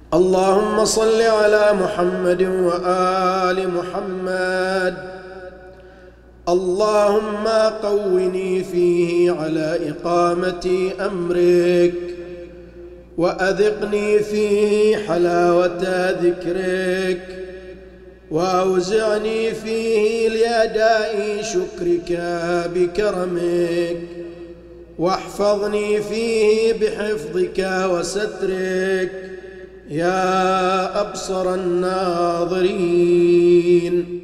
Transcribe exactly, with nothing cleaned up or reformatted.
اللهم صل على محمد وآل محمد. اللهم قوني فيه على إقامة أمرك، وأذقني فيه حلاوة ذكرك، وأوزعني فيه لأداء شكرك بكرمك، واحفظني فيه بحفظك وسترك يا أبصر الناظرين.